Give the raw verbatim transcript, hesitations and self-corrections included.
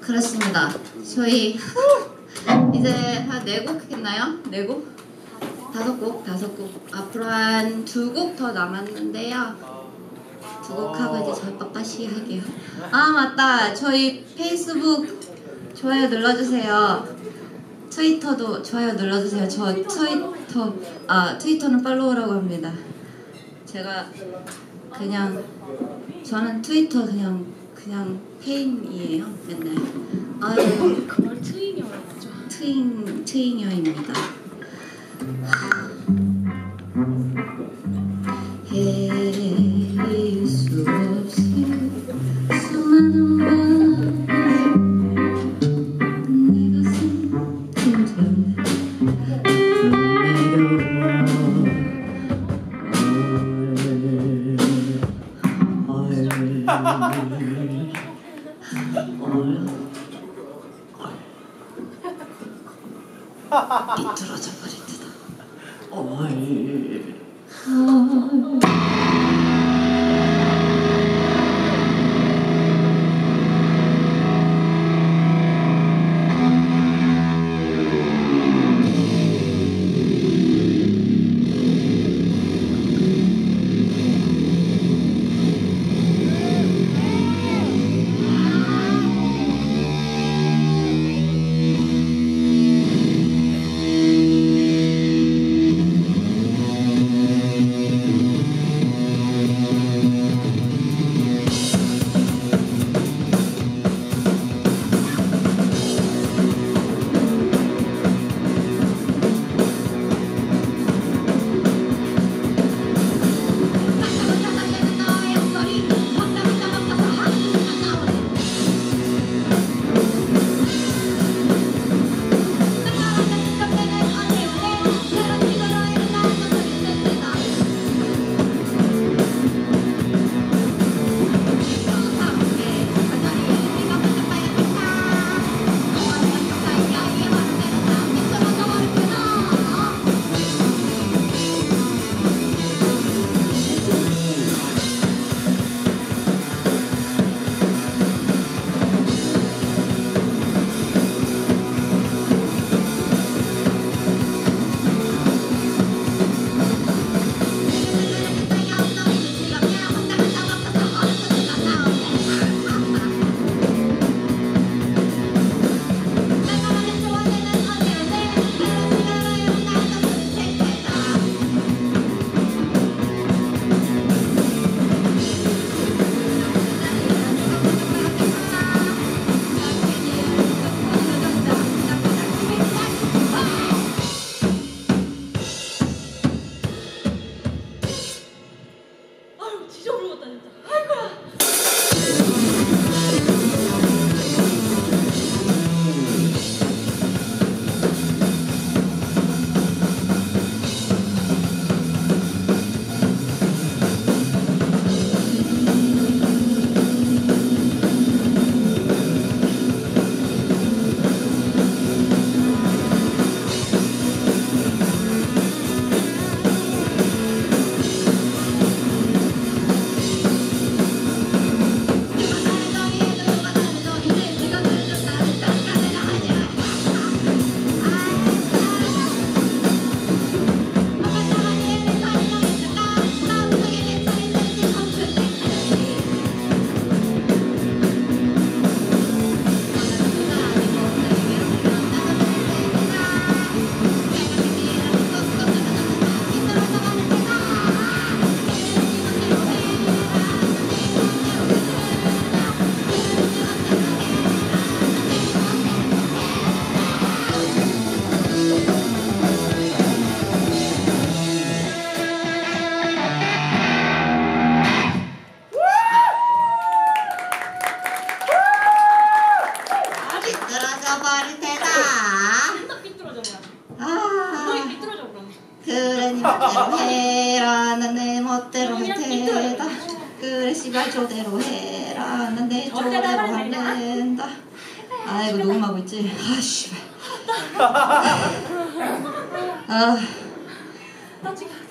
그렇습니다. 저희 이제 한 네 곡 했나요? 네 곡? 다섯 곡? 다섯 곡. 앞으로 한 두 곡 더 남았는데요. 두 곡 하고 이제 저희 빠빠시 할게요. 아 맞다. 저희 페이스북 좋아요 눌러주세요. 트위터도 좋아요 눌러주세요. 저 트위터 아 트위터는 팔로우라고 합니다. 제가 그냥 저는 트위터 그냥 그냥 페인이에요. 맨날. 아유 그 말이 트윙이라고 하죠. 트윙 트윙여입니다. 헤일 수 없이 수많은 밤 내 가슴 긴장해 비뚤어져 버릴 테다. 어이. 멋대로 해라 난 내 멋대로 할 테다. 그래 씨발 저대로 해라 난 내 저대로 할랜다. 아 이거 녹음하고 있지? 아 씨발 아 나 지금